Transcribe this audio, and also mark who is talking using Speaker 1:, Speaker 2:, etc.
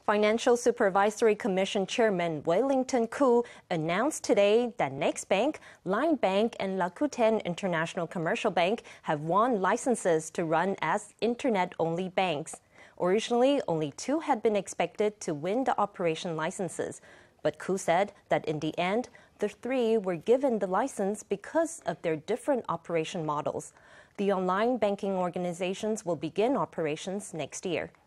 Speaker 1: Financial Supervisory Commission Chairman Wellington Koo announced today that Next Bank, Line Bank, and Rakuten International Commercial Bank have won licenses to run as Internet-only banks. Originally, only 2 had been expected to win the operation licenses, but Koo said that in the end, the 3 were given the license because of their different operation models. The online banking organizations will begin operations next year.